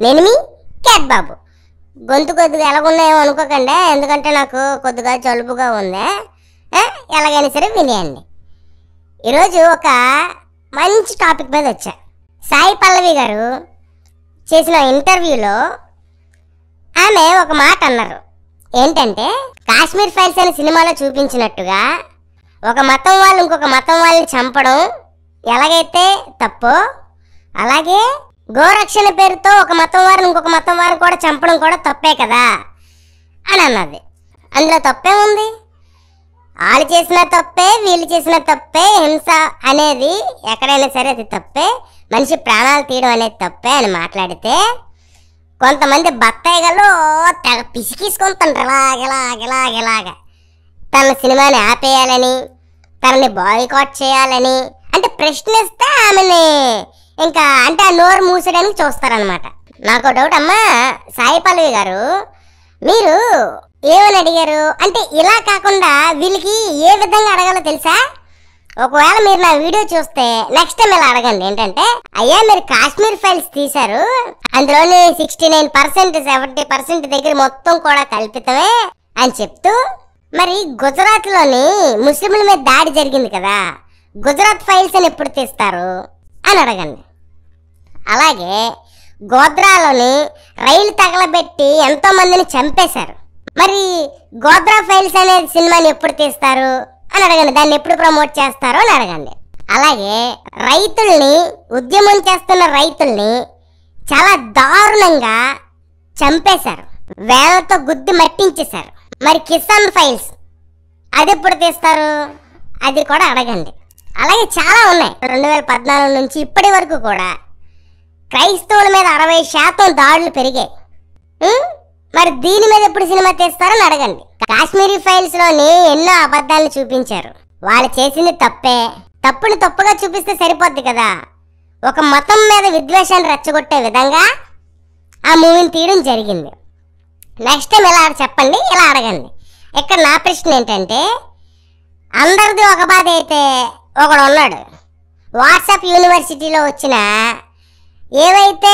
నేను మీ క్యాట్ బాబు. గొంతు కొద్దిగా ఎలాగున్నాయో అనుకోకండి, ఎందుకంటే నాకు కొద్దిగా జలుబుగా ఉంది. ఎలాగైనా సరే వినేయండి. ఈరోజు ఒక మంచి టాపిక్ మీద వచ్చా. సాయి పల్లవి గారు చేసిన ఇంటర్వ్యూలో ఆమె ఒక మాట అన్నారు. ఏంటంటే, కాశ్మీర్ ఫైల్స్ అనే సినిమాలో చూపించినట్టుగా ఒక మతం వాళ్ళు ఇంకొక మతం వాళ్ళని చంపడం ఎలాగైతే తప్పో, అలాగే గోరక్షణ పేరుతో ఒక మతం వారిని ఇంకొక మతం వారిని కూడా చంపడం కూడా తప్పే కదా అని అన్నది. అందులో తప్పే ఉంది? వాళ్ళు చేసిన తప్పే, వీళ్ళు చేసిన తప్పే. హింస అనేది ఎక్కడైనా సరే అది తప్పే, మనిషి ప్రాణాలు తీయడం అనేది తప్పే అని మాట్లాడితే, కొంతమంది బత్తాయిగలు తెగ పిసికిసుకుంటుండ్రు ఇలాగ తన సినిమాని ఆపేయాలని, తనని బాయ్కాట్ చేయాలని, అంటే ప్రశ్నిస్తే ఆమెని ఇంకా అంటే ఆ నోరు మూసేయడానికి చూస్తారనమాట. నాకు డౌట్ అమ్మా, సాయి పల్లవి గారు మీరు ఏమని అడిగారు అంటే, ఇలా కాకుండా వీళ్ళకి ఏ విధంగా అడగాలో తెలుసా? ఒకవేళ మీరు నా వీడియో చూస్తే నెక్స్ట్ టైం ఇలా అడగండి. ఏంటంటే, అయ్యా మీరు కాశ్మీర్ ఫైల్స్ తీశారు, అందులోని 69% 70% దగ్గర మొత్తం కూడా కల్పితమే అని చెప్తూ, మరి గుజరాత్లోని ముస్లింల మీద దాడి జరిగింది కదా, గుజరాత్ ఫైల్స్ అని ఎప్పుడు తీస్తారు అని అడగండి. అలాగే గోద్రాలోని రైలు తగలబెట్టి ఎంతో మందిని చంపేశారు, మరి గోద్రా ఫైల్స్ అనే సినిమాని ఎప్పుడు తీస్తారు అని అడగండి. దాన్ని ఎప్పుడు ప్రమోట్ చేస్తారో అని అడగండి. అలాగే రైతుల్ని, ఉద్యమం చేస్తున్న రైతుల్ని చాలా దారుణంగా చంపేశారు, వేలతో గుద్ది మట్టించేశారు, మరి కిసాన్ ఫైల్స్ అది ఎప్పుడు తీస్తారు అది కూడా అడగండి. అలాగే చాలా ఉన్నాయి. 2014 నుంచి ఇప్పటి వరకు కూడా క్రైస్తవుల మీద 60% దాడులు పెరిగాయి. మరి దీని మీద ఎప్పుడు సినిమా తీస్తారని అడగండి. కాశ్మీరీ ఫైల్స్ లోని ఎన్నో అబద్ధాలను చూపించారు. వాళ్ళు చేసింది తప్పే, తప్పుని తప్పుగా చూపిస్తే సరిపోద్ది కదా. ఒక మతం మీద విద్వేషాన్ని రెచ్చగొట్టే విధంగా ఆ మూవీని తీయడం జరిగింది. నెక్స్ట్ టైం ఇలా చెప్పండి, ఇలా అడగండి. ఇక్కడ నా ప్రశ్న ఏంటంటే, అందరిది ఒక బాధ అయితే ఒకడు ఉన్నాడు, వాట్సాప్ యూనివర్సిటీలో వచ్చిన ఏవైతే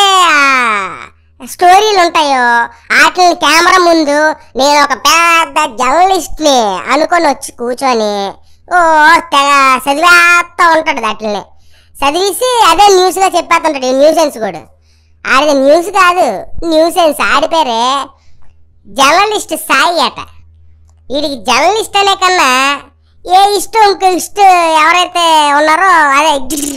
స్టోరీలు ఉంటాయో వాటిని కెమెరా ముందు నేను ఒక పెద్ద జర్నలిస్ట్ని అనుకొని వచ్చి కూర్చొని తెగ చదివేస్తూ ఉంటాడు. వాటిని చదివేసి అదే న్యూస్గా చెప్పేస్తుంటాడు. ఈ న్యూసెన్స్ కూడా ఆడిది న్యూస్ కాదు, న్యూసెన్స్. ఆడి పేరే జర్నలిస్ట్ సాయి అట. వీడికి జర్నలిస్ట్ అనే కన్నా ఏ ఇష్టం ఇంకో ఇష్టం ఎవరైతే ఉన్నారో అదే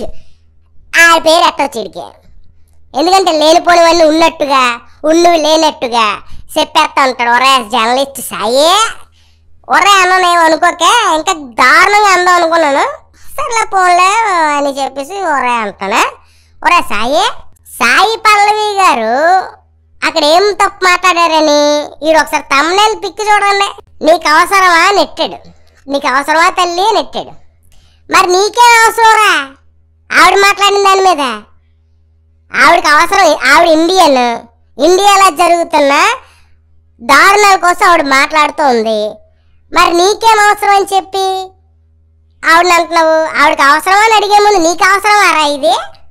ఆడి పేరు ఎట్టొచ్చు వీడికి. ఎందుకంటే లేనిపోనివన్నీ ఉన్నట్టుగా, ఉన్నవి లేనట్టుగా చెప్పేస్తా ఉంటాడు. ఒరే జర్నలిస్ట్ సాయి, ఒరే అన్ననేమో అనుకోకే, ఇంకా దారుణంగా అందాం అనుకున్నాను, సర్లే పోన్లే అని చెప్పేసి ఒరే అంటాను. ఒరే సాయి, సాయి పల్లవి గారు అక్కడ ఏం తప్పు మాట్లాడారని మీరు ఒకసారి తమ్నైల్ పిక్ చూడండి. నీకు అవసరమా నెట్టాడు, నీకు అవసరమా తల్లి నెట్టాడు. మరి నీకేం అవసరంరా ఆవిడ మాట్లాడిన దాని మీద? ఆవిడకి అవసరం, ఆవిడ ఇండియాలో జరుగుతున్న దారుణాల కోసం ఆవిడ మాట్లాడుతూ ఉంది. మరి నీకేం అవసరం అని చెప్పి ఆవిడని అంటున్నావు? ఆవిడకి అవసరమా అని అడిగే ముందు నీకు అవసరమా రా ఇది?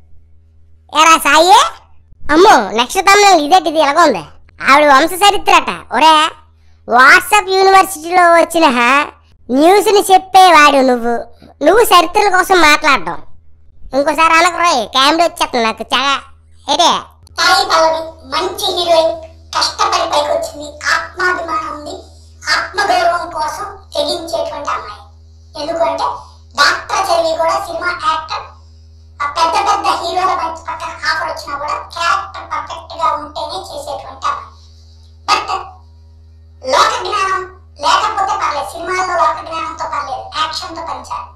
ఎరా సాయి, అమ్మో నక్షత్రంలో ఇదేటిది ఎలాగ ఉంది, ఆవిడ వంశ చరిత్రట. ఒరే వాట్సాప్ యూనివర్సిటీలో వచ్చిన న్యూస్ని చెప్పేవాడు నువ్వు చరిత్రల కోసం మాట్లాడడం. ఇంకోసారి అనకరోయ్, కెమెరా వచ్చేస్తుంది నాకు చాలా. అయితే సాయి పల్లవి మంచి హీరోయిన్, కష్టపడి పైకి వచ్చింది, ఆత్మాభిమానం ఉంది, ఆత్మగౌరవం కోసం తెగించేటువంటి అమ్మాయి. ఎందుకంటే డాక్టర్ చదివి కూడా సినిమా యాక్టర్, పెద్ద పెద్ద హీరోల పక్కన ఆఫర్ వచ్చినా కూడా క్యారెక్టర్ పర్ఫెక్ట్ గా ఉంటేనే చేసేటువంటి అమ్మాయి. బట్ లోక జ్ఞానం లేకపోతే పర్లేదు, సినిమాల్లో లోక జ్ఞానంతో పర్లేదు, యాక్షన్ తో పనిచాలి.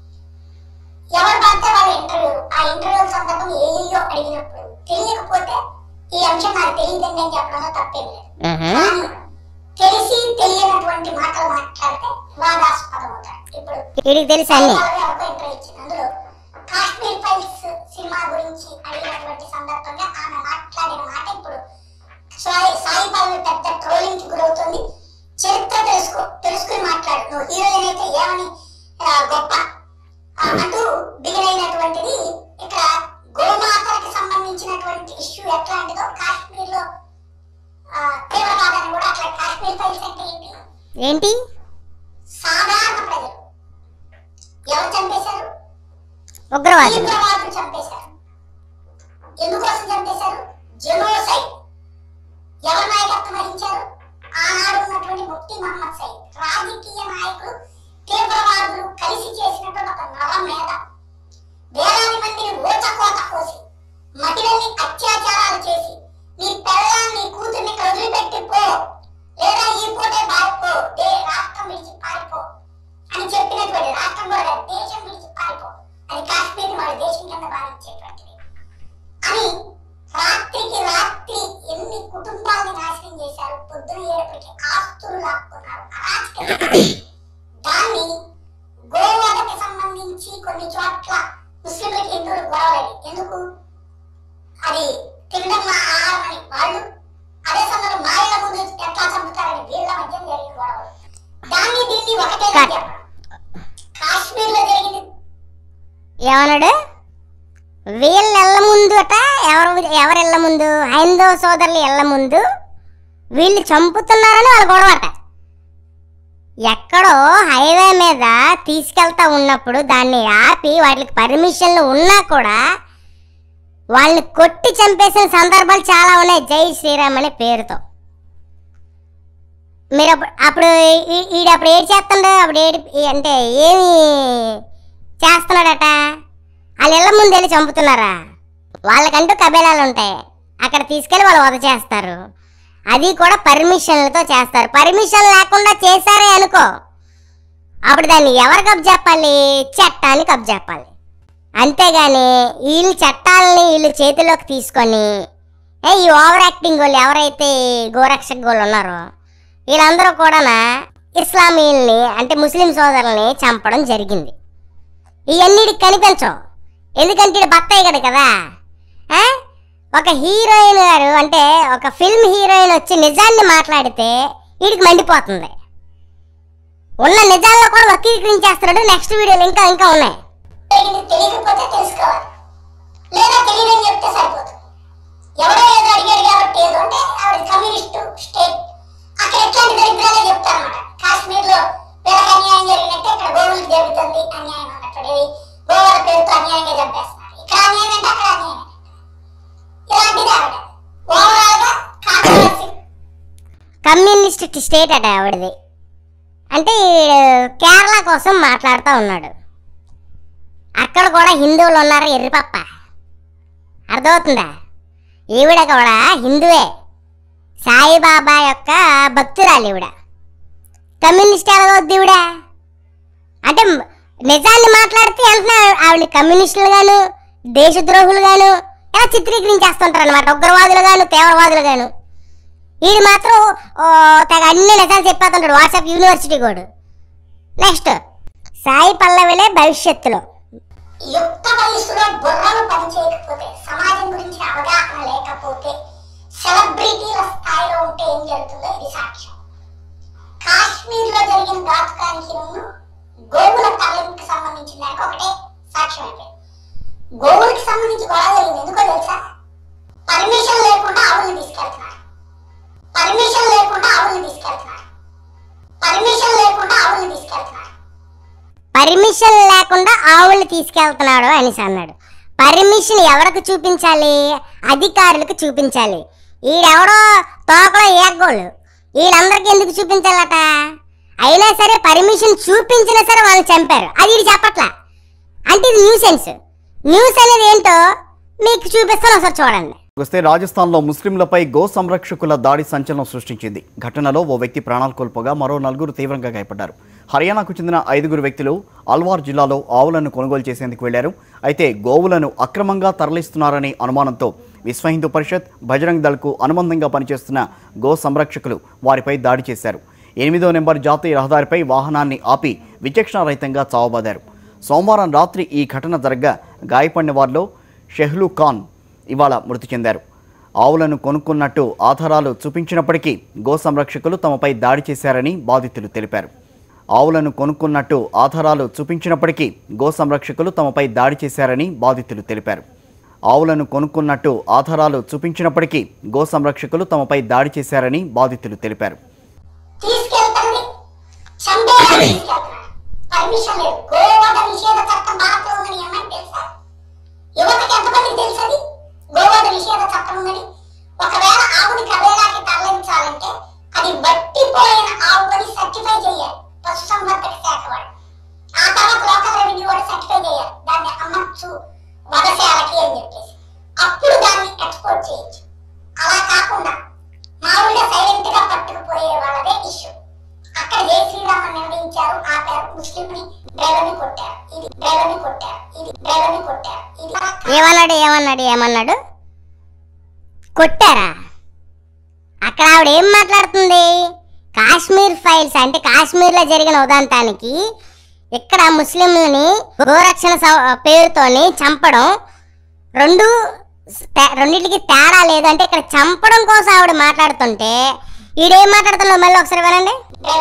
ఎవరు పడితే వాళ్ళ ఇంటర్వ్యూ సందర్భం ఏయో అడిగినప్పుడు తెలియకపోతే ఈ అంశం నాకు తెలియదండి అని చెప్పడంలో తప్పేం లేదు. తెలిసి తెలియనటువంటి మాటలు మాట్లాడితే వాదాస్పదం అవుతాడు. ఇప్పుడు ఇంటర్వ్యూ ఇచ్చింది, అందులో కాశ్మీర్ ఫైల్స్ సినిమా గురించి అడిగినటువంటి సందర్భంగా ఆమె మాట్లాడిన మాట ఇప్పుడు సాయి పల్లవి పెద్ద ట్రోలింగ్ కి గురవుతుంది. చరిత్ర తెలుసుకుని మాట్లాడు, నువ్వు హీరోయిన్ అయితే ఏమని గొప్ప అంటూ బిగినైనటువంటిది. ఇక్కడ గోమాతకి సంబంధించినటువంటి ఇష్యూ ఎట్లాంటిదో కాశ్మీర్ ఏంటి? సాధారణ ప్రజలు ఎవరు చంపేశారు? ఉగ్రవాదులు. తీవ్రవాదులు చంపేశారు. ఎందుకోసం చంపేశారు? జెనోసైడ్. ఎవరు నాయకత్వం వహించారు? ఆనాడు ఉన్నటువంటి ముఫ్తీ మహమ్మద్ సైద్. రాజకీయ నాయకులు తీవ్రవాదులు కలిసి చేసినటువంటి ఒక నరమేధ. వేలాది మందిని ఊచకోత కోసి మహిళల్ని అత్యాచారాలు చేసి నీ పిల్లల్ని కూతుర్ని వదిలిపెట్టి పో, లేదా ఈ పూటే పారిపో, రాష్ట్రం విడిచి పారిపో అని చెప్పినటువంటి, రాష్ట్రం కూడా దేశం విడిచి పారిపో, అది కాశ్మీర్ వాళ్ళ దేశం కింద భావించేటువంటిది అని రాత్రికి రాత్రి ఎన్ని కుటుంబాలని నాశనం చేశారు. పొద్దున ఏడుపటికి ఆస్తులు లాక్కున్నారు. దాన్ని గోవధకి సంబంధించి కొన్ని చోట్ల ముస్లింలకి హిందువులు గొడవలేదు. ఎందుకు? అది తినడం మా ఆహారం అని వాళ్ళు, అదే సమయంలో మాయల ముందు ఎట్లా చంపుతారని వీళ్ళ మధ్య జరిగిన గొడవలు. దాన్ని దీన్ని ఒకటే చెప్పడం. కాశ్మీర్ లో జరిగింది ఏమన్నాడు? వీళ్ళ ఇళ్ళ ముందు అట, ఎవరి ఇళ్ళ ముందు? హైందవ సోదరులు ఇళ్ళ ముందు వీళ్ళు చంపుతున్నారని వాళ్ళ గొడవ అట. ఎక్కడో హైవే మీద తీసుకెళ్తా ఉన్నప్పుడు దాన్ని ఆపి వాటికి పర్మిషన్లు ఉన్నా కూడా వాళ్ళని కొట్టి చంపేసిన సందర్భాలు చాలా ఉన్నాయి, జై శ్రీరామ్ అనే పేరుతో. మీరు అప్పుడు ఈడప్పుడు ఏడు చేస్తుండే, అప్పుడు అంటే ఏమి చేస్తున్నాడట? వాళ్ళ ఇళ్ళ ముందు వెళ్ళి చంపుతున్నారా? వాళ్ళకంటూ కబేలాలు ఉంటాయి, అక్కడ తీసుకెళ్ళి వాళ్ళు వధ చేస్తారు. అది కూడా పర్మిషన్లతో చేస్తారు. పర్మిషన్ లేకుండా చేశారే అనుకో, అప్పుడు దాన్ని ఎవరు కబ్జెప్పాలి? చట్టాన్ని కబ్జెప్పాలి. అంతేగాని వీళ్ళు చట్టాలని వీళ్ళు చేతిలోకి తీసుకొని ఈ ఓవర్ యాక్టింగ్ వాళ్ళు ఎవరైతే గోరక్షక వాళ్ళు ఉన్నారో వీళ్ళందరూ కూడా ఇస్లామీల్ని అంటే ముస్లిం సోదరుల్ని చంపడం జరిగింది. ఇవన్నిటికి కనిపించవు, ఎందుకంటే బత్తాయి గడు కదా. ఒక హీరోయిన్ గారు అంటే ఒక ఫిల్మ్ హీరోయిన్ వచ్చి నిజాన్ని మాట్లాడితే వీడికి మండిపోతుంది. ఉన్న నిజాల్లో కూడా వక్రీకరించేస్తున్నాడు. నెక్స్ట్ వీడియోలు ఇంకా ఇంకా ఉన్నాయి. తెలియకపోతే తెలుసుకోవాలి, లేదా తెలియదని చెప్తే సరిపోతుంది. ఎవరో ఏదో అడిగాడు కాబట్టి ఏదో అంటే ఆవిడ కమ్యూనిస్టు స్టేట్, అక్కడ ఎట్లాంటి దరిద్రాలే చెప్తారన్నమాట. కాశ్మీర్ లో వీళ్ళకి అన్యాయం జరిగినట్టే ఇక్కడ గోవులకు జరుగుతుంది అన్యాయం అన్నట్టు, గోవుల పేరుతో అన్యాయంగా చంపేస్తున్నారు. ఇక్కడ అన్యాయం అంటే అక్కడ అన్యాయం. ఇలాంటిది ఆవిడ ఓవరాల్ గా కమ్యూనిస్ట్ స్టేట్ అట ఆవిడది. అంటే కేరళ కోసం మాట్లాడుతూ ఉన్నాడు. అక్కడ కూడా హిందువులు ఉన్నారు, ఎర్రిపప్ప. అర్థమవుతుందా? ఈవిడ కూడా హిందువే, సాయిబాబా యొక్క భక్తురాలు ఈవిడ. కమ్యూనిస్ట్ ఎలాగవుద్ది ఈవిడ? అంటే నిజాన్ని మాట్లాడితే వెంటనే ఆవిడ కమ్యూనిస్టులు గాను దేశద్రోహులు గాను ఇలా చిత్రీకరించేస్తుంటారు అనమాట, ఉగ్రవాదులు గాను తీవ్రవాదులు గాను. వీడు మాత్రం తెగ అన్ని నిజాలు చెప్పేస్తుంటాడు, వాట్సాప్ యూనివర్సిటీ కూడా. నెక్స్ట్ సాయి పల్లవిలే భవిష్యత్తులో. యుక్త వయసులో బుర్రలు పనిచేయకపోతే, సమాజం గురించి అవగాహన లేకపోతే, సెలబ్రిటీల స్థాయిలో ఉంటే ఏం జరుగుతుందో ఇది సాక్ష్యం. కాశ్మీర్ లో జరిగిన ఘాతుకానికి గోవుల తల్లికి సంబంధించిన దానికి ఒకటే సాక్ష్యం అయిపోయింది. గోవులకి సంబంధించి గొడవ జరిగింది. ఎందుకో తెలుసా? పర్మిషన్ లేకుండా ఆవుల్ని తీసుకెళ్తున్నారు. పర్మిషన్ లేకుండా ఆవుల్ని తీసుకెళ్తున్నారు. పర్మిషన్ లేకుండా ఆవుల్ని తీసుకెళ్తున్నారు. పర్మిషన్ లేకుండా ఆవుల్ని తీసుకెళ్తున్నాడు అనేసి అన్నాడు. పర్మిషన్ ఎవరికి చూపించాలి? అధికారులకు చూపించాలి. ఈడెవడో తోకలో ఏగోళ్ళు, వీళ్ళందరికీ ఎందుకు చూపించాలట? అయినా సరే పర్మిషన్ చూపించినా సరే వాళ్ళని చంపారు, అది ఇది చెప్పట్లా. అంటే ఇది న్యూసెన్స్. న్యూస్ అనేది ఏంటో మీకు చూపిస్తాను, ఒకసారి చూడండి. వస్తే రాజస్థాన్లో ముస్లింలపై గో సంరక్షకుల దాడి సంచలనం సృష్టించింది. ఘటనలో ఓ వ్యక్తి ప్రాణాలు కోల్పోగా మరో 4 తీవ్రంగా గాయపడ్డారు. హర్యానాకు చెందిన 5 వ్యక్తులు అల్వార్ జిల్లాలో ఆవులను కొనుగోలు చేసేందుకు వెళ్లారు. అయితే గోవులను అక్రమంగా తరలిస్తున్నారనే అనుమానంతో విశ్వ హిందూ పరిషత్, బజరంగ్ దళ్కు అనుబంధంగా పనిచేస్తున్న గో సంరక్షకులు వారిపై దాడి చేశారు. 8వ నెంబర్ జాతీయ రహదారిపై వాహనాన్ని ఆపి విచక్షణారహితంగా చావబాదారు. సోమవారం రాత్రి ఈ ఘటన జరగ్గా గాయపడిన వారిలో షెహ్లు ఖాన్ ఇవాళ మృతి చెందారు. ఆవులను కొనుక్కున్నట్టు ఆధారాలు చూపించినప్పటికీ గో సంరక్షకులు తమపై దాడి చేశారని బాధితులు తెలిపారు. ఆవులను కొనుక్కున్నట్టు ఆధారాలు చూపించినప్పటికీ గో సంరక్షకులు తమపై దాడి చేశారని బాధితులు తెలిపారు. ఆవులను కొనుక్కున్నట్టు ఆధారాలు చూపించినప్పటికీ గో సంరక్షకులు తమపై దాడి చేశారని బాధితులు తెలిపారు. తీసుకెళ్తుంది పర్మిషన్ లేదు. గోవధ నిషేధ చట్టం భారత్లో ఉందని ఏమని తెలుసా? యువతకి ఎంతమందికి తెలుసది గోవధ నిషేధ చట్టం ఉందని? ఒకవేళ ఆవుని కవేలాకి తరలించాలంటే అది బట్టిపోయిన ఆవుని సర్టిఫై చేయాలి పశుసంవర్ధక శాఖ వాళ్ళు. ఆ తర్వాత లోకల్ రెవెన్యూ కూడా సర్టిఫై చేయాలి దాన్ని అమ్మచ్చు వధశాలకి అని చెప్పేసి. అప్పుడు దాన్ని ఎక్స్పోర్ట్ చేయొచ్చు. అలా కాకుండా మామూలుగా సైలెంట్ గా పట్టుకుపోయే వాళ్ళదే ఇష్యూ. అక్కడ జై శ్రీరామ్ నిర్ణయించారు, ఆపారు, ముస్లింని డ్రైవర్ని కొట్టారు, ఇది డ్రైవర్ని కొట్టారు, ఇది డ్రైవర్ని కొట్టారు, ఇది ఏమన్నాడు కొట్టారా? అక్కడ ఆవిడ ఏం మాట్లాడుతుంది? కాశ్మీర్ ఫైల్స్ అంటే కాశ్మీర్లో జరిగిన ఉదంతానికి ఇక్కడ ముస్లింలని గోరక్షణ పేరుతోని చంపడం రెండింటికి తేడా లేదు. అంటే ఇక్కడ చంపడం కోసం ఆవిడ మాట్లాడుతుంటే ఈడేం మాట్లాడుతున్నావు మళ్ళీ ఒకసారి వినండి.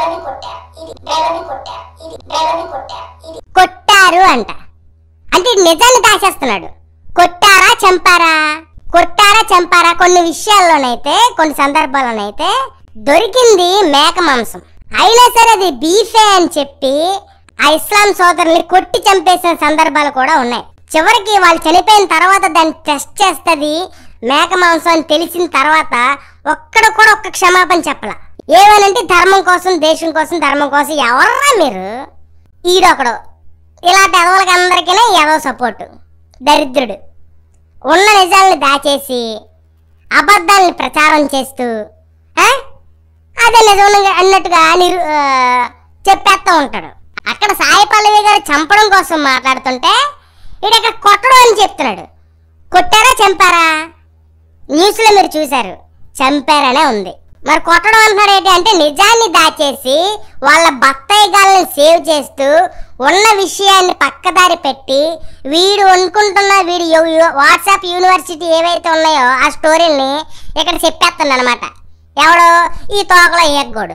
కొట్టారు అంట అంటే నిజాన్ని దాచేస్తున్నాడు. కొట్టారా చంపారా కొన్ని విషయాల్లోనైతే కొన్ని సందర్భాల్లోనైతే దొరికింది మేక మాంసం అయినా సరే అది బీఫే అని చెప్పి ఆ ఇస్లాం సోదరుల్ని కొట్టి చంపేసిన సందర్భాలు కూడా ఉన్నాయి. చివరికి వాళ్ళు చనిపోయిన తర్వాత దాన్ని టెస్ట్ చేస్తుంది మేక మాంసం అని తెలిసిన తర్వాత ఒక్కడు కూడా ఒక్క క్షమాపణ చెప్పలా. ఏమనంటే ధర్మం కోసం దేశం కోసం ధర్మం కోసం ఎవర్రా మీరు? ఈడొకడు ఇలాంటి ఎదవలకి అందరికీ ఏదో సపోర్టు దరిద్రుడు ఉన్న నిజాలని దాచేసి అబద్ధాలని ప్రచారం చేస్తూ అదే నిజం అన్నట్టుగా చెప్పేస్తూ ఉంటాడు. అక్కడ సాయి పల్లవి గారు చంపడం కోసం మాట్లాడుతుంటే ఇక్కడ కొట్టడం అని చెప్తున్నాడు. కొట్టారా చంపారా? న్యూస్లో మీరు చూశారు, చంపారనే ఉంది. మరి కొట్టడం అంటున్నాడు ఏంటి అంటే నిజాన్ని దాచేసి వాళ్ళ బత్తాయిగాళ్ళని సేవ్ చేస్తూ ఉన్న విషయాన్ని పక్కదారి పెట్టి వీడు అనుకుంటున్న వీడు వాట్సాప్ యూనివర్సిటీ ఏవైతే ఉన్నాయో ఆ స్టోరీల్ని ఇక్కడ చెప్పేస్తుంది అనమాట. ఎవడో ఈ తోకలో ఎగ్గోడు,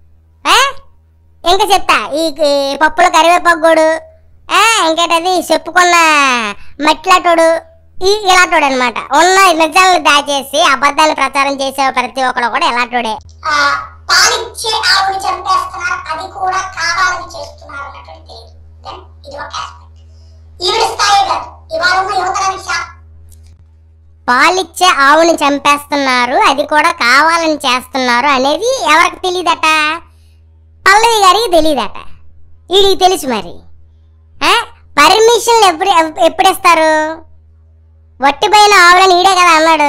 ఇంకా చెప్తా ఈ పప్పుల కరివేపగ్గోడు, ఇంకేటది చెప్పుకున్న మట్లాటోడు, ఇలాంటోడు అనమాట. ఉన్న నిజాలను దాచేసి అబద్ధాలు ప్రచారం చేసే ప్రతి ఒక్కడు కూడా ఇలాంటోడే. పాలిచ్చే ఆవుని చంపేస్తున్నారు, అది కూడా కావాలని చేస్తున్నారు అన్నటువంటి ఇది ఒక ఆస్పెక్ట్. ఈవిడ స్థాయి కాదు, ఇవాళ ఉన్న యువతరానికి పాలిచ్చే ఆవుని చంపేస్తున్నారు, అది కూడా కావాలని చేస్తున్నారు అనేది ఎవరికి తెలియదట? పల్లవి గారికి తెలియదట, వీడికి తెలుసు. మరి పర్మిషన్ ఎప్పుడు ఇస్తారు? వట్టిపోయిన ఆవులని ఈడే కదా అన్నాడు.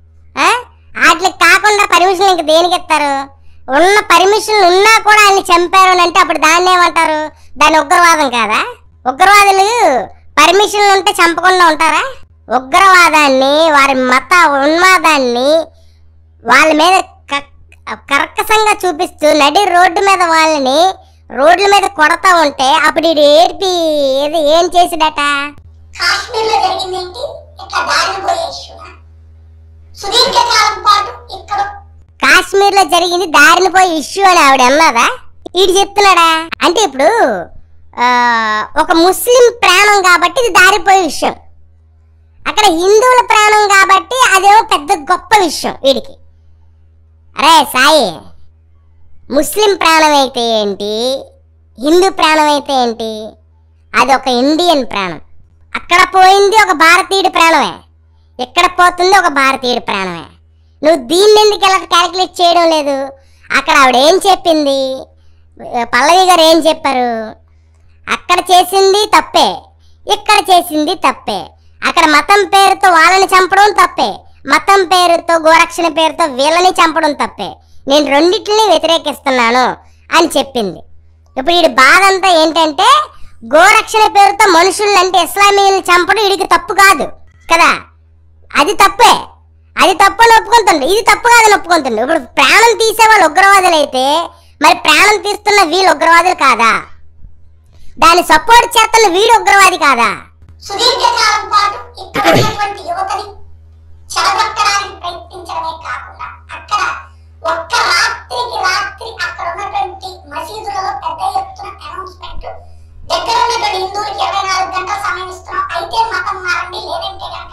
వాటికి కాకుండా పర్మిషన్ ఇంక దేనికి ఇస్తారు? ఉన్న పర్మిషన్ ఉన్నా కూడా ఆయన్ని చంపారు అని అంటే అప్పుడు దాన్ని ఏమంటారు? దాని ఉగ్రవాదం కాదా? ఉగ్రవాదులు పర్మిషన్లు ఉంటే చంపకుండా ఉంటారా? ఉగ్రవాదాన్ని వారి మత ఉన్మాదాన్ని వాళ్ళ మీద కర్కశంగా చూపిస్తూ నడి రోడ్డు మీద వాళ్ళని రోడ్ల మీద కొడతా ఉంటే అప్పుడు ఏది ఏం చేసిడట? కాశ్మీర్లో జరిగింది ఏంటి? ఇట్లా దారిని పోయే ఇష్యూనా? సుదీర్ఘకాలం పాటు ఇక్కడ కాశ్మీర్లో జరిగింది దారిని పోయే ఇష్యూ అని ఆవిడ అన్నదా? వీడు చెప్తున్నాడా? అంటే ఇప్పుడు ఒక ముస్లిం ప్రాణం కాబట్టి ఇది దారిపోయే విషయం, అక్కడ హిందువుల ప్రాణం కాబట్టి అదేమో పెద్ద గొప్ప విషయం వీడికి. అరే సాయి, ముస్లిం ప్రాణం అయితే ఏంటి, హిందూ ప్రాణం అయితే ఏంటి? అది ఒక ఇండియన్ ప్రాణం. అక్కడ పోయింది ఒక భారతీయుడి ప్రాణమే, ఎక్కడ పోతుంది ఒక భారతీయుడి ప్రాణమే. నువ్వు దీన్ని ఎందుకు ఇలా క్యాలిక్యులేట్ చేయడం లేదు? అక్కడ ఆవిడ ఏం చెప్పింది, పల్లవి గారు ఏం చెప్పారు? అక్కడ చేసింది తప్పే, ఇక్కడ చేసింది తప్పే. అక్కడ మతం పేరుతో వాళ్ళని చంపడం తప్పే, మతం పేరుతో గోరక్షణ పేరుతో వీళ్ళని చంపడం తప్పే. నేను రెండింటిని వ్యతిరేకిస్తున్నాను అని చెప్పింది. ఇప్పుడు వీడి బాధ అంతా ఏంటంటే గోరక్షణ పేరుతో మనుషుల్ని అంటే ఇస్లామీయుల్ని చంపడం వీడికి తప్పు కాదు కదా, అది తప్పే, అది తప్పు అని ఒప్పుకుంటుంది, ఇది తప్పు కాదని ఒప్పుకుంటుంది. ఇప్పుడు ప్రాణం తీసే వాళ్ళు ఉగ్రవాదులు అయితే మరి ప్రాణం తీస్తున్న వీళ్ళు ఉగ్రవాదులు కాదా? దాన్ని సపోర్ట్ చేస్తున్న వీడు ఉగ్రవాది కాదా? సుదీర్ఘకాలం పాటు ఇక్కడ ఉన్నటువంటి యువతని చెడగొట్టడానికి ప్రయత్నించడమే కాకుండా అక్కడ ఒక్క రాత్రికి రాత్రి అక్కడ ఉన్నటువంటి మసీదులలో పెద్ద ఎత్తున అనౌన్స్మెంట్, దగ్గర ఉన్నటువంటి హిందువులకి 24 గంటల సమయం ఇస్తున్నాం, అయితే మతం మారండి, లేదంటే కనుక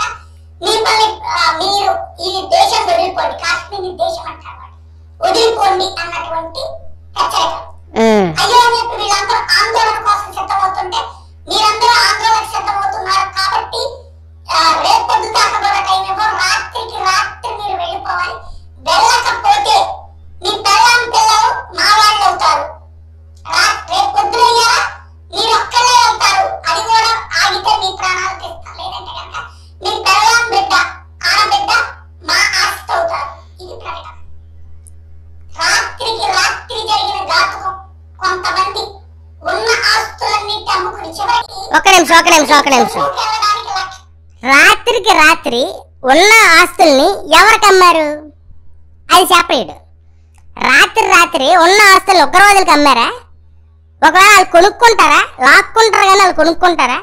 మీరు ఈ దేశం వదిలిపోండి, కాశ్మీర్ దేశం అంటారు వదిలిపోండి అన్నటువంటి హెచ్చరిక. అయ్యో అని చెప్పి వీళ్ళందరూ ఆందోళన కోసం సిద్ధమవుతుంటే మీరందరూ ఆందోళనకు సిద్ధమవుతున్నారు కాబట్టి రేపు పొద్దు దాకా కూడా టైం ఇవ్వరు, రాత్రికి రాత్రి మీరు వెళ్ళిపోవాలి. వెళ్ళకపోతే మీ పిల్లలు మా వాళ్ళు అవుతారు. రేపు పొద్దున అయ్యారా మీరు ఒక్కలే అవుతారు, అది కూడా ఆగితే మీ ప్రాణాలు తీస్తారు. లేదంటే కనుక మీ పిల్లం బిడ్డ ఆడబిడ్డ మా ఆస్తి అవుతారు. ఇది ప్రకటన. రాత్రికి రాత్రి జరిగిన ఘాతుకం. కొంతమంది ఉన్న ఆస్తులన్నిటి అమ్ముకుని చివరికి ఒక నిమిషం రాత్రికి రాత్రి ఉన్న ఆస్తుల్ని ఎవరికి అమ్మారు అది చెప్పలేడు. రాత్రి ఉన్న ఆస్తుల్ని ఉగ్రవాదులకు అమ్మారా? ఒకవేళ వాళ్ళు కొనుక్కుంటారా? లాక్కుంటారు కానీ వాళ్ళు కొనుక్కుంటారా?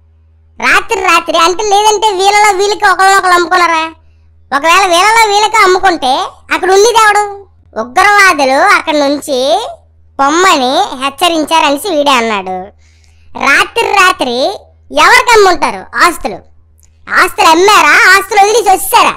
రాత్రి అంటే లేదంటే వీళ్ళలో వీళ్ళకి ఒకళ్ళు అమ్ముకున్నారా? ఒకవేళ వీళ్ళలో వీళ్ళకి అమ్ముకుంటే అక్కడ ఉండేది ఎవడు? ఉగ్రవాదులు అక్కడ నుంచి పొమ్మని హెచ్చరించారనేసి వీడే అన్నాడు. రాత్రి ఎవరికి అమ్ముంటారు ఆస్తులు? ఆస్తులు అమ్మారా? ఆస్తులు వదిలేసి వచ్చారా?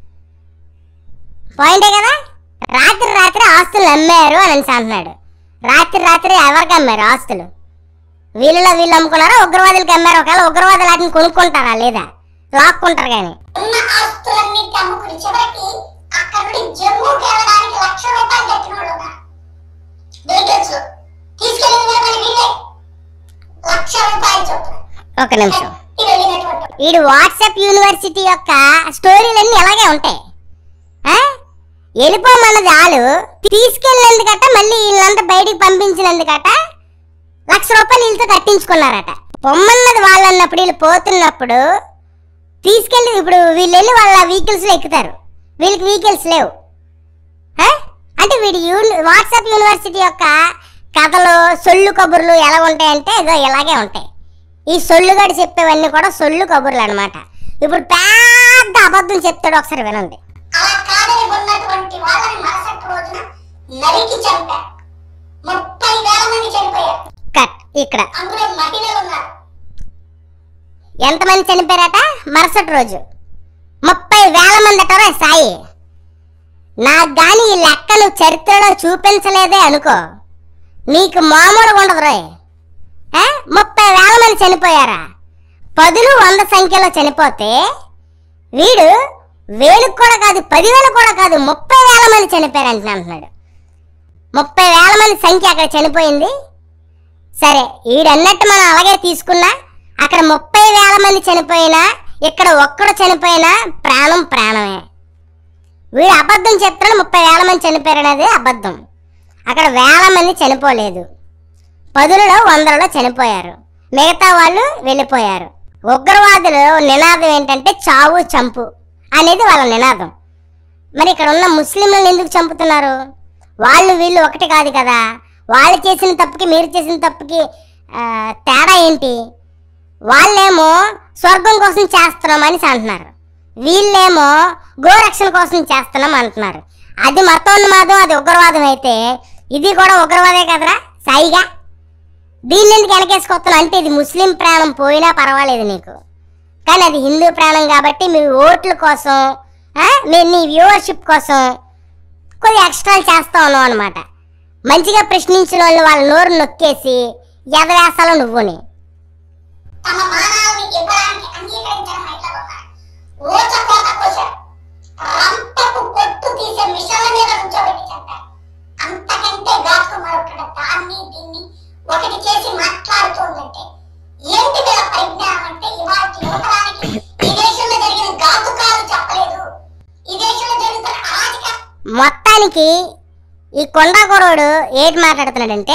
పాయింటే కదా. రాత్రి ఆస్తులు అమ్మారు అని అంటున్నాడు. రాత్రి ఎవరికి అమ్మారు ఆస్తులు? వీళ్ళలో వీళ్ళు అమ్ముకున్నారా? ఉగ్రవాదులకి అమ్మారు. ఒకవేళ ఉగ్రవాదులు వాటిని కొనుక్కుంటారా లేదా లాక్కుంటారు కానీ. ఉన్న ఆస్తులన్నిటి అమ్ముకుని చివరికి అక్కడ నుండి జమ్మూకి వెళ్ళడానికి ₹1,00,000 కట్టిన వాళ్ళు ఉన్నారు. డీటెయిల్స్ తీసుకెళ్ళిన వీళ్ళే ₹1,00,000 చొప్పున. ఒక నిమిషం. వెళ్ళినటువంటి వీడు వాట్సాప్ యూనివర్సిటీ యొక్క స్టోరీలన్నీ ఎలాగే ఉంటాయి. వెళ్ళిపోమన్నది వాళ్ళు తీసుకెళ్ళినందుకట, మళ్ళీ వీళ్ళంతా బయటికి పంపించినందుకట ₹1,00,000 వీళ్ళతో కట్టించుకున్నారట. పొమ్మన్నది వాళ్ళు అన్నప్పుడు వీళ్ళు పోతున్నప్పుడు తీసుకెళ్ళి ఇప్పుడు వీళ్ళు వెళ్ళి వాళ్ళ వెహికల్స్లో ఎక్కుతారు. వీళ్ళకి వెహికల్స్ లేవు. అంటే వీడి వాట్సాప్ యూనివర్సిటీ యొక్క కథలు సొల్లు కబుర్లు ఎలా ఉంటాయంటే ఇదో ఇలాగే ఉంటాయి. ఈ సొల్లుగాడు చెప్పేవన్నీ కూడా సొల్లు కబుర్లు అనమాట. ఇప్పుడు పెద్ద అబద్ధం చెప్తాడు, ఒకసారి వినండి. అలా కాదని ఉన్నటువంటి వాళ్ళని మరుసటి రోజున నరికి చంపారు. 30,000 మంది చనిపోయారు. కట్. ఇక్కడ అందులో మహిళలు ఉన్నారు. ఎంతమంది చనిపోయారట? మరుసటి రోజు 30,000 మంది అటరా సాయి. నాకు కానీ ఈ లెక్క నువ్వు చరిత్రలో చూపించలేదే అనుకో, నీకు మామూలుగా ఉండదు రోయ్. 30,000 మంది చనిపోయారా? 10,100 సంఖ్యలో చనిపోతే వీడు 1,000 కూడా కాదు, 10,000 కూడా కాదు, 30,000 మంది చనిపోయారు అంటున్నాడు. 30,000 మంది సంఖ్య అక్కడ చనిపోయింది. సరే, వీడన్నట్టు మనం అలాగే తీసుకున్నా అక్కడ 30,000 మంది చనిపోయినా ఇక్కడ ఒక్కడు చనిపోయినా ప్రాణం ప్రాణమే. వీడు అబద్ధం చెప్తాడు, 30,000 మంది చనిపోయారు అనేది అబద్ధం. అక్కడ 1,000 మంది చనిపోలేదు, 10లో 100లో చనిపోయారు, మిగతా వాళ్ళు వెళ్ళిపోయారు. ఉగ్రవాదులు నినాదం ఏంటంటే చావు చంపు అనేది వాళ్ళ నినాదం. మరి ఇక్కడ ఉన్న ముస్లింలను ఎందుకు చంపుతున్నారు? వాళ్ళు వీళ్ళు ఒకటి కాదు కదా. వాళ్ళు చేసిన తప్పుకి మీరు చేసిన తప్పుకి తేడా ఏంటి? వాళ్ళేమో స్వర్గం కోసం చేస్తున్నామని అంటున్నారు, వీళ్ళేమో గోరక్షణ కోసం చేస్తున్నాం అంటున్నారు. అది మతోన్మాదం, అది ఉగ్రవాదం అయితే ఇది కూడా ఉగ్రవాదే కదరా సాయిగా. దీన్ని ఎందుకు వెనకేసుకొస్తున్నాం అంటే ఇది ముస్లిం ప్రాణం పోయినా పర్వాలేదు నీకు, కానీ అది హిందూ ప్రాణం కాబట్టి మీ ఓట్ల కోసం మీరు నీ వ్యూవర్షిప్ కోసం కొద్ది ఎక్స్ట్రాలు చేస్తా ఉన్నావు అనమాట. మంచిగా ప్రశ్నించిన వాళ్ళు వాళ్ళ నోరు నొక్కేసి ఎదవేస్తాలో నువ్వుని. తమ మానాలని ఇవ్వడానికి అంగీకరించిన మహిళలు ఉన్నారు. ఊచకోత కోసారు, రంపపు పొట్టు తీసే మిషన్ల మీద నుంచోబెట్టి చెప్పారు. అంతకంటే ఘాటు మరొకటి దాన్ని దీన్ని ఒకటి చేసి మాట్లాడుతుందంటే ఏంటి వీళ్ళ పరిజ్ఞానం అంటే ఇవాళ యువతరానికి ఈ దేశంలో జరిగిన ఘాతుకాలు చెప్పలేదు, ఈ దేశంలో జరుగుతున్న అరాజక. మొత్తానికి ఈ కొండగొరవుడు ఏంటి మాట్లాడుతున్నాడంటే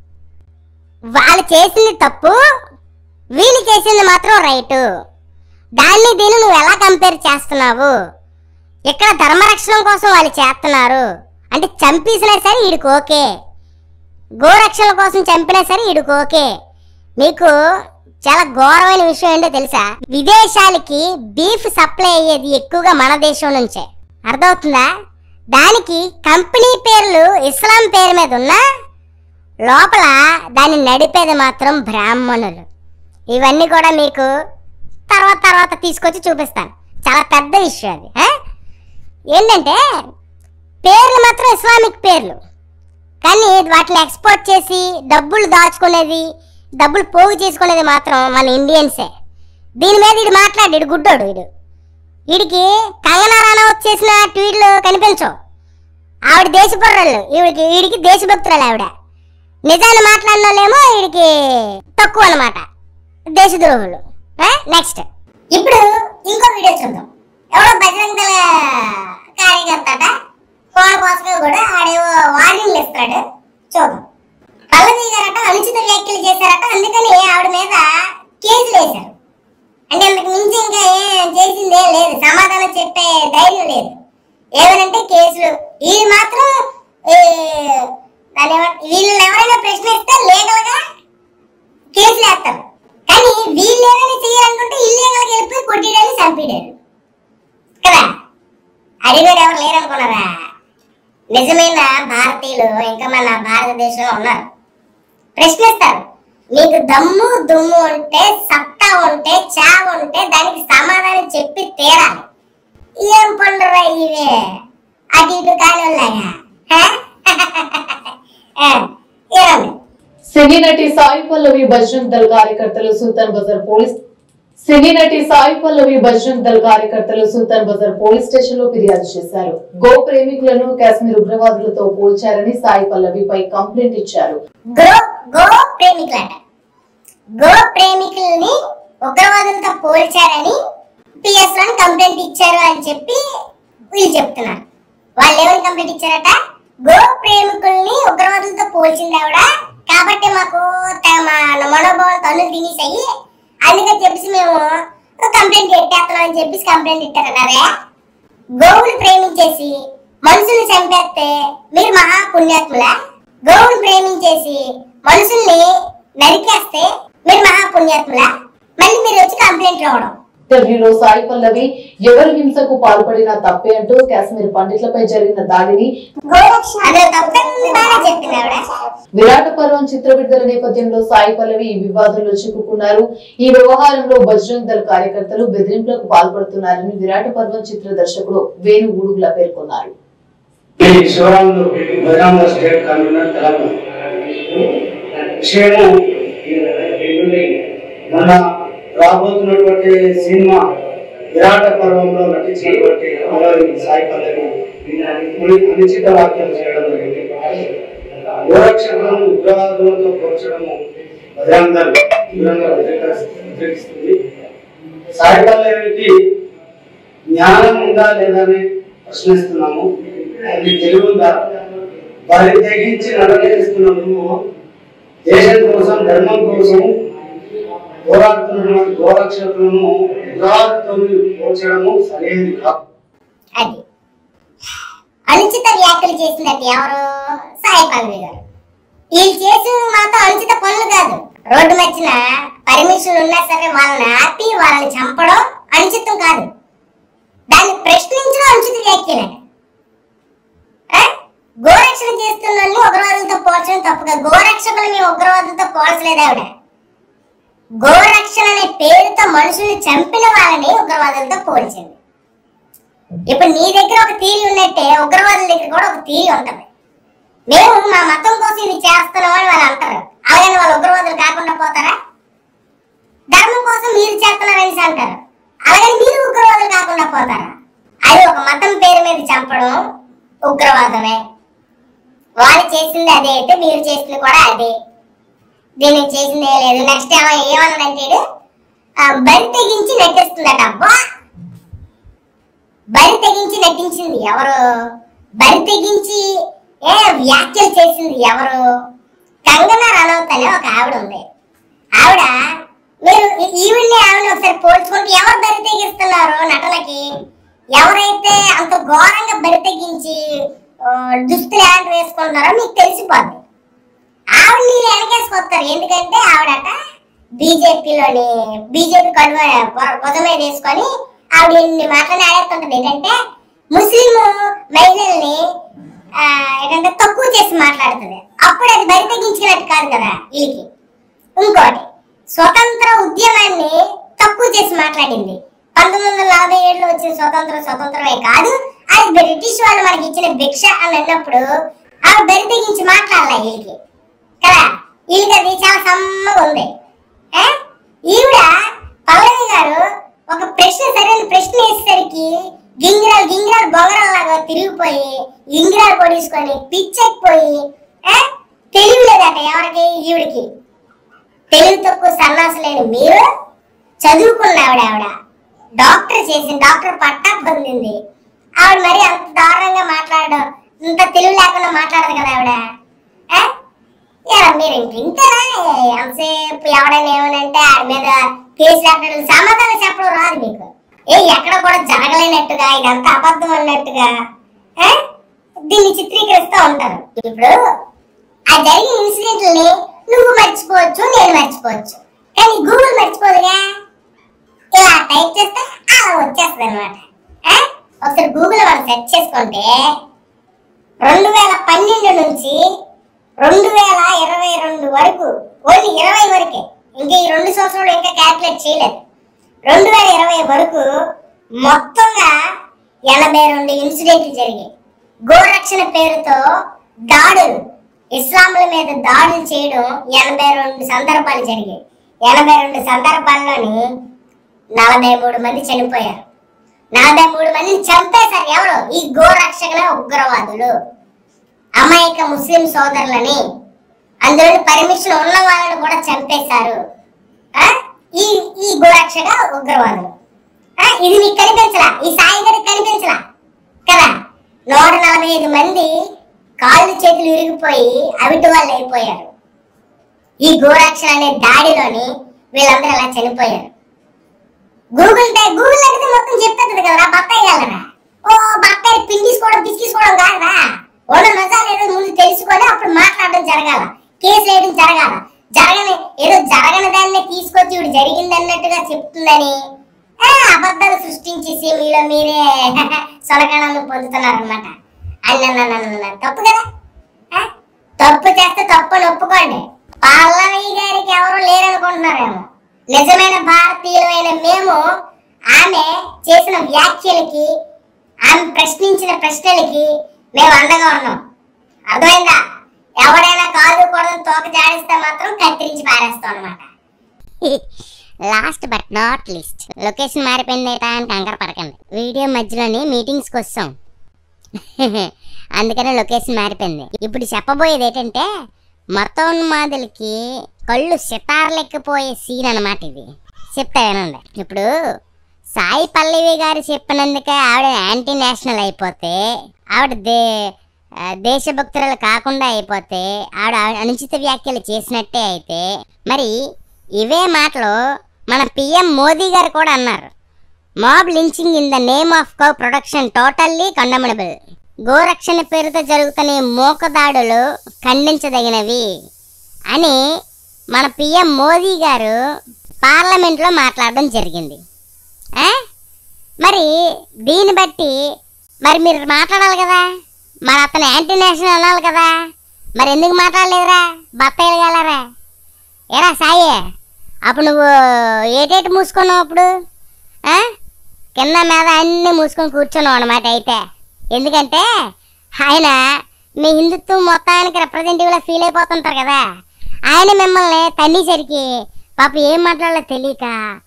వాళ్ళు చేసింది తప్పు, వీళ్ళు చేసింది మాత్రం రైటు. దాన్ని దీన్ని నువ్వు ఎలా కంపేర్ చేస్తున్నావు? ఇక్కడ ధర్మరక్షణ కోసం వాళ్ళు చేస్తున్నారు అంటే చంపేసినా సరే వీడికి ఓకే, గోరక్షణ కోసం చంపినా సరే వీడికి ఓకే. నీకు చాలా ఘోరమైన విషయం ఏంటో తెలుసా? విదేశాలకి బీఫ్ సప్లై అయ్యేది ఎక్కువగా మన దేశం నుంచే, అర్థమవుతుందా? దానికి కంపెనీ పేర్లు ఇస్లాం పేరు మీద ఉన్నా లోపల దాన్ని నడిపేది మాత్రం బ్రాహ్మణులు. ఇవన్నీ కూడా మీకు తర్వాత తీసుకొచ్చి చూపిస్తాను. చాలా పెద్ద విషయం అది. ఏంటంటే పేర్లు మాత్రం ఇస్లామిక్ పేర్లు, కానీ వాటిని ఎక్స్పోర్ట్ చేసి డబ్బులు దాచుకునేది, డబ్బులు పోగు చేసుకునేది మాత్రం మన ఇండియన్సే. దీని మీద వీడు మాట్లాడాడు, గుడ్డోడు వీడికి కంగనా రనౌత్ చేసిన ట్వీట్లు కనిపించవు. ఆవిడ దేశపరురాలు, వీడికి దేశభక్తురాలు ఆవిడ. నిజాన్ని మాట్లాడిన వాళ్ళేమో వీడికి తక్కువ అన్నమాట, దేశద్రోహులు. నెక్స్ట్ ఇప్పుడు ఇంకో వీడియో చూద్దాం. ఎవడో బజరంగ దళ కార్యకర్త ఫోన్ కోసం కూడా ఆడేవో వార్నింగ్లు ఇస్తాడు, చూద్దాం. పల్లవి గారట అనుచిత వ్యాఖ్యలు చేశారట, అందుకని ఆవిడ మీద కేసులు వేశారు. అంటే అందుకు మించి ఇంకా ఏం చేసిందే లేదు, సమాధానం చెప్పే ధైర్యం లేదు. ఏమనంటే కేసులు. వీళ్ళు మాత్రం వీళ్ళని ఎవరైనా ప్రశ్నిస్తే లీగల్ గా కేసులు వేస్తారు. కానీ వీళ్ళు ఏమైనా చేయాలనుకుంటే ఇల్లీగల్ గా వెళ్ళిపోయి కొట్టిడాలి, చంపిడారు కదా. అడిగారు ఎవరు లేరనుకున్నారా? నిజమైన భారతీయులు ఇంకా మన భారతదేశంలో ఉన్నారు. ప్రశ్నిస్తారు. మీకు దమ్ము దుమ్ము ఉంటే, సత్తా ఉంటే, చావు ఉంటే దానికి సమాధానం చెప్పి తీరాలి. ఏం పండురా ఇవే అటు ఇటు కానిలాగా. సినీ నటి సాయి పల్లవి బజరంగ్ దళ్ కార్యకర్తలు సుల్తాన్ బజార్ పోలీస్ స్టేషన్ లో ఫిర్యాదు చేశారు. గో ప్రేమికులను కాశ్మీర్ ఉగ్రవాదులతో పోల్చారని సాయి పల్లవిపై కంప్లైంట్ ఇచ్చారు. గో ప్రేమికుల్ని ఉగ్రవాదులతో పోల్చారని పిఎస్ లో కంప్లైంట్ ఇచ్చారు అని చెప్పి వీళ్ళు చెప్తున్నారు. వాళ్ళు ఏమని కంప్లైంట్ ఇచ్చారట? గో ప్రేమికుల్ని ఉగ్రవాదులతో పోల్చింది ఆవిడ, కాబట్టి మాకు మనోభావాలు తన్నులు తినేసాయి, అందుకని చెప్పేసి మేము కంప్లైంట్ పెట్టేస్తున్నాం అని చెప్పేసి కంప్లైంట్ ఇస్తారన్నారే. గోవులు ప్రేమించేసి మనుషుల్ని చంపేస్తే మీరు మహా పుణ్యాత్ములా? గోవులు ప్రేమించేసి మనుషుల్ని నరికేస్తే మీరు మహా పుణ్యాత్ములా? మళ్ళీ మీరు వచ్చి కంప్లైంట్ రావడం. ఇంటర్వ్యూలో సాయి పల్లవి ఎవరు హింసకు పాల్పడినా తప్పే అంటూ కాశ్మీర్ పండిట్లపై జరిగిన దాడిని, విరాట పర్వం చిత్ర విడుదల నేపథ్యంలో సాయి పల్లవి ఈ వివాదంలో చిక్కుకున్నారు. ఈ వ్యవహారంలో బజరంగ్ దళ్ కార్యకర్తలు బెదిరింపులకు పాల్పడుతున్నారని విరాట పర్వం చిత్ర దర్శకుడు వేణు ఊడుగుల పేర్కొన్నారు. రాబోతున్నటువంటి సినిమా విరాట పర్వంలో నటించినటువంటి సాయి పల్లవి అనుచిత వ్యాఖ్యలు చేయడం జరిగింది. గోరక్షకులను ఉగ్రవాదులతో పోల్చడము బజరంగ్ దళ్ తీవ్రంగా వ్యతిరేకిస్తుంది. సాయి పల్లవికి జ్ఞానం ఉందా లేదా అని ప్రశ్నిస్తున్నాము. అది తెలివిందా? వారి తెగించి నడలేస్తున్నాము. దేశం కోసం, ధర్మం కోసం పోరాడుతున్నటువంటి గోరక్షకులను ఉగ్రవాదులతో పోల్చడము సరైనది కాదు. అది అనుచిత వ్యాఖ్యలు చేసిందంటే ఎవరు? సాయి పల్లవి గారు. వీళ్ళు చేసిన మాత్రం అనుచిత పనులు కాదు. రోడ్డు మధ్యన పర్మిషన్ ఉన్నా సరే వాళ్ళని ఆపి వాళ్ళని చంపడం అనుచితం కాదు. దాన్ని ప్రశ్నించడం అనుచిత వ్యాఖ్యలే. గోరక్షణ చేస్తున్న వాళ్ళని ఉగ్రవాదులతో పోల్చడం తప్పుగా. గోరక్షకులని ఉగ్రవాదులతో పోల్చలేదు ఆవిడ. గోరక్షణ అనే పేరుతో మనుషుల్ని చంపిన వాళ్ళని ఉగ్రవాదులతో పోల్చింది. ఇప్పుడు నీ దగ్గర ఒక థియరీ ఉన్నట్టే ఉగ్రవాదుల దగ్గర కూడా ఒక థియరీ ఉంటది. మేము మా మతం కోసం ఇది చేస్తున్నాం అని వాళ్ళు అంటారు. అలాగని వాళ్ళు ఉగ్రవాదులు కాకుండా పోతారా? ధర్మం కోసం మీరు చేస్తున్నారని అంటారు. అలాగని మీరు ఉగ్రవాదులు కాకుండా పోతారా? అది ఒక మతం పేరు మీద చంపడం ఉగ్రవాదమే. వాళ్ళు చేసింది అదే అయితే మీరు చేసింది కూడా అదే. దీన్ని చేసింది లేదు. నెక్స్ట్ ఏమన్నాడంటే బరి తెగించి నటిస్తుందట. అబ్బా, బరి తెగించి నటించింది ఎవరు? బరి తెగించి వ్యాఖ్యలు చేసింది ఎవరు? కంగనా రనౌత్ అనే ఒక ఆవిడ ఉంది. ఆవిడ మీరు ఈవిడ్ని ఆవిడని ఒకసారి పోల్చుకుంటే ఎవరు బరి తెగిస్తున్నారు నటనకి? ఎవరైతే అంత ఘోరంగా బరి తెగించి దుస్తులు యాంట్ వేసుకుంటున్నారో మీకు తెలిసిపోద్ది. ఆవిడని వెనకేసుకొస్తారు. ఎందుకంటే ఆవిడట బీజేపీ కడువ భుజం మీద వేసుకొని ఆవిడ ఎన్ని మాటలు ఆడేస్తుంటది. ఏంటంటే ముస్లిం మహిళల్ని ఏంటంటే తక్కువ చేసి మాట్లాడుతుంది. అప్పుడు అది బరి తెగించినట్టు కాదు కదా వీళ్ళకి. ఇంకోటి, స్వతంత్ర ఉద్యమాన్ని తక్కువ చేసి మాట్లాడింది. 1947లో వచ్చిన స్వతంత్రమే కాదు, అది బ్రిటిష్ వాళ్ళు మనకి ఇచ్చిన భిక్ష అని అన్నప్పుడు ఆవిడ బెరి తెగించి మాట్లాడాలి వీళ్ళకి కదా, వీళ్ళకి అది చాలా సమ్మగా ఉంది. ఈవిడ పల్లవి గారు ఒక ప్రశ్న సరైన ప్రశ్న వేసేసరికి గింగిరాలు బొగరలాగా తిరిగిపోయి గింగిరాలు పొడిచుకొని పిచ్చెక్కిపోయి తెలివి లేదట ఎవరికి, ఈవిడికి. తెలివి తక్కువ సన్నాసు లేని మీరు చదువుకున్న ఆవిడ డాక్టర్ చేసింది, డాక్టర్ పట్టా పొందింది. ఆవిడ మరి అంత దారుణంగా మాట్లాడడం, ఇంత తెలివి లేకుండా మాట్లాడదు కదా ఆవిడ. మీరు ఇంతేనా ఎంతసేపు ఎవడైనా ఏమనంటే ఆడి మీద కేసు పెట్టడం, సమాధానం చెప్పడం రాదు మీకు. ఎక్కడ కూడా జరగలేనట్టుగా ఇదంతా అబద్ధం అన్నట్టుగా దీన్ని చిత్రీకరిస్తూ ఉంటారు. ఇప్పుడు ఆ జరిగిన ఇన్సిడెంట్ని నువ్వు మర్చిపోవచ్చు, నేను మర్చిపోవచ్చు, కానీ గూగుల్ మర్చిపోదుగా. ఇలా టైప్ చేస్తే అలా వచ్చేస్తుంది అనమాట. ఒకసారి గూగుల్ మనం సెర్చ్ చేసుకుంటే 2012 నుంచి 2022 వరకు, ఓన్లీ 20 వరకే, ఇంకా ఈ 2 సంవత్సరాలు ఇంకా క్యాల్కులేట్ చేయలేదు. 2020 వరకు మొత్తంగా 82 ఇన్సిడెంట్లు జరిగాయి. గోరక్షణ పేరుతో దాడులు, ఇస్లాముల మీద దాడులు చేయడం 82 సందర్భాలు జరిగాయి. 82 సందర్భాల్లోని 43 మంది చనిపోయారు. 43 మందిని చంపేశారు. ఎవరు? ఈ గోరక్షణ ఉగ్రవాదులు. అమాయక ముస్లిం సోదరులని, అందులో పర్మిషన్ ఉన్న వాళ్ళని కూడా చంపేశారు ఈ గోరక్షక ఉగ్రవాదులు. ఇది మీకు కనిపించలా, ఈ సాయి గారికి కనిపించలా కదా. 145 మంది కాళ్ళు చేతులు విరిగిపోయి అవిటి వాళ్ళు అయిపోయారు. ఈ గోరక్షణ అనే దాడిలోని వీళ్ళందరూ అలా చనిపోయారు. గూగుల్ అడిగితే మొత్తం చెప్పేది కదా. బత్తాయి వెళ్ళరా, బత్తాయి పిసికిసుకోవడం కాదా. ఉన్న నిజాలు ఏదో ముందు తెలుసుకొని అప్పుడు మాట్లాడడం జరగాల, కేసు వేయడం జరగాల. జరగని దాన్ని తీసుకొచ్చి ఇప్పుడు జరిగింది అన్నట్టుగా చెప్తుందని అబద్ధాలు సృష్టించేసి మీలో మీరే సొలకాలను పొందుతున్నారు అనమాట. తప్పు కదా. తప్పు చేస్తే తప్పుని ఒప్పుకోండి. పల్లవి గారికి ఎవరు లేరనుకుంటున్నారేమో. నిజమైన భారతీయులైన మేము ఆమె చేసిన వ్యాఖ్యలకి, ఆమె ప్రశ్నించిన ప్రశ్నలకి మేము అండగా ఉన్నాం. అర్థమైందా? ఎవడైనా కాదు కూడా తోక జాడిస్తే మాత్రం కత్తిరించి పారేస్తాం అనమాట. Last but not least, location మారిపోయిందేటా అని కంగారు పడకండి. వీడియో మధ్యలోని మీటింగ్స్కి వస్తాం, అందుకనే లొకేషన్ మారిపోయింది. ఇప్పుడు చెప్పబోయేది ఏంటంటే మతోన్మాదులకి కళ్ళు సితార్లెక్కిపోయే సీన్ అనమాట. ఇది చెప్తా వినండి. ఇప్పుడు సాయి పల్లవి గారు చెప్పినందుకే ఆవిడ యాంటీ నేషనల్ అయిపోతే, ఆవిడ దేశభక్తురాలు కాకుండా అయిపోతే, ఆవిడ అనుచిత వ్యాఖ్యలు చేసినట్టే అయితే, మరి ఇవే మాటలు మన పిఎం మోదీ గారు కూడా అన్నారు. Mob lynching in the name of cow protection totally condemnable. గోరక్షణ పేరుతో జరుగుతున్న మూకదాడులు ఖండించదగినవి అని మన పిఎం మోదీ గారు పార్లమెంట్లో మాట్లాడడం జరిగింది. మరి దీన్ని బట్టి మరి మీరు మాట్లాడాలి కదా, మరి అతను యాంటీ నేషనల్ అనాలి కదా. మరి ఎందుకు మాట్లాడలేదురా? బత్తాయిలు గలరా ఏరా సాయి, అప్పుడు నువ్వు ఏటేటి మూసుకున్నావు? అప్పుడు కింద మీద అన్నీ మూసుకొని కూర్చున్నావు అనమాట. అయితే ఎందుకంటే ఆయన మీ హిందుత్వం మొత్తానికి రిప్రజెంటేటివ్లా ఫీల్ అయిపోతుంటారు కదా. ఆయన మిమ్మల్ని తన్నేసరికి పాప ఏం మాట్లాడాలో తెలియక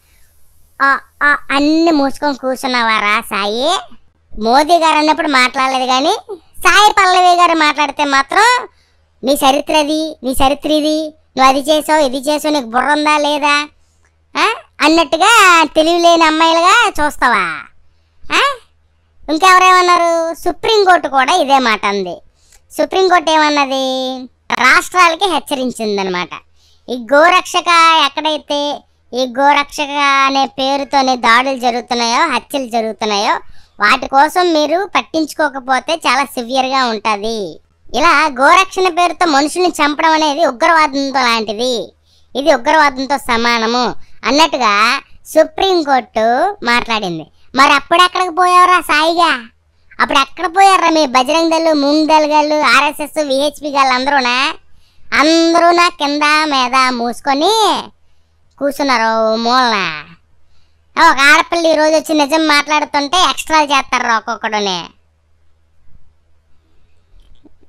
అన్నీ మూసుకొని కూర్చున్నావారా సాయి? మోదీ గారు అన్నప్పుడు మాట్లాడలేదు, కానీ సాయి పల్లవి గారు మాట్లాడితే మాత్రం నీ చరిత్ర ఇది, నువ్వు అది చేసావు ఇది చేసావు, నీకు బుర్ర ఉందా లేదా అన్నట్టుగా తెలివి లేని అమ్మాయిలుగా చూస్తావా? ఇంకెవరేమన్నారు? సుప్రీంకోర్టు కూడా ఇదే మాట అంది. సుప్రీంకోర్టు ఏమన్నది? రాష్ట్రాలకి హెచ్చరించిందనమాట. ఈ గోరక్షక ఎక్కడైతే ఈ గోరక్షక అనే పేరుతోనే దాడులు జరుగుతున్నాయో, హత్యలు జరుగుతున్నాయో, వాటి కోసం మీరు పట్టించుకోకపోతే చాలా సివియర్గా ఉంటుంది. ఇలా గోరక్షణ పేరుతో మనుషుల్ని చంపడం అనేది ఉగ్రవాదంతో లాంటిది, ఇది ఉగ్రవాదంతో సమానము అన్నట్టుగా సుప్రీంకోర్టు మాట్లాడింది. మరి అప్పుడెక్కడికి పోయావురా సాయిగా? అప్పుడు ఎక్కడ పోయారా మీ బజరంగ్ దళ్ళు, మూంగ్ దళ్ గాళ్ళు, ఆర్ఎస్ఎస్, విహెచ్పి గాళ్ళు అందరూ నా కింద మీద మూసుకొని కూర్చున్నారు మూలన. ఒక ఆడపిల్ల ఈరోజు వచ్చి నిజం మాట్లాడుతుంటే ఎక్స్ట్రా చేస్తారు ఒక్కొక్కడునే.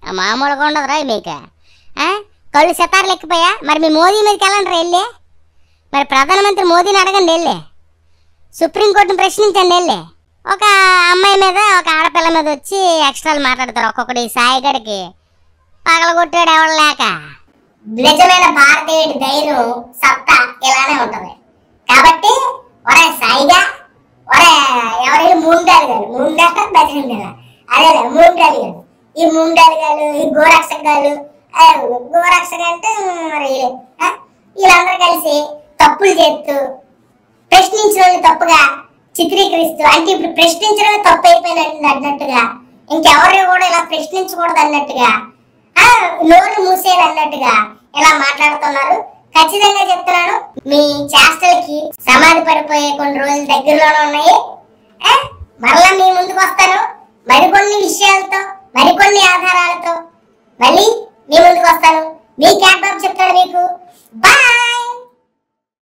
మామూలుగా ఉండదురా మీకు. కళ్ళు సితార్లు ఎక్కిపోయా. మరి మీ మోదీ మీదకి వెళ్ళండి వెళ్ళి. మరి ప్రధానమంత్రి మోదీని అడగండి వెళ్ళి. సుప్రీంకోర్టుని ప్రశ్నించండి వెళ్ళి. ఒక అమ్మాయి మీద ఒక ఆడపిల్ల మీద వచ్చి ఎక్స్ట్రాలు మాట్లాడతారు ఒక్కొక్కటి. సాయిగడికి పగలగొట్టాడు ఎవరు లేక. నిజమైన భారతీయుడి ధైర్యం సత్తా ఇలానే ఉంటది. కాబట్టి ఒరే సాయిగా, ఒరే ఎవరైనా మూండాలు బతికిందా అదే మూండాలు గారు, ఈ మూండాలు గారు, ఈ గోరక్షక గారు, గోరక్షక అంటే మరి వీళ్ళందరూ కలిసి తప్పులు చేస్తూ ప్రశ్నించిన వాళ్ళు తప్పుగా చిత్రీకరిస్తూ, అంటే ఇప్పుడు ప్రశ్నించడమే తప్పు అయిపోయినట్టు అన్నట్టుగా, ఇంకెవరు కూడా ఇలా ప్రశ్నించకూడదు అన్నట్టుగా, నోరు మూసేది అన్నట్టుగా ఇలా మాట్లాడుతున్నారు. ఖచ్చితంగా చెప్తున్నాను, మీ చేష్టలకి సమాధి పడిపోయే కొన్ని రోజులు దగ్గరలోనే ఉన్నాయి. మరలా మీ ముందుకు వస్తాను మరికొన్ని విషయాలతో, మరికొన్ని ఆధారాలతో మళ్ళీ మీ ముందుకు వస్తాను. మీ క్యాబ్ బాబు చెప్తాడు మీకు. బాయ్.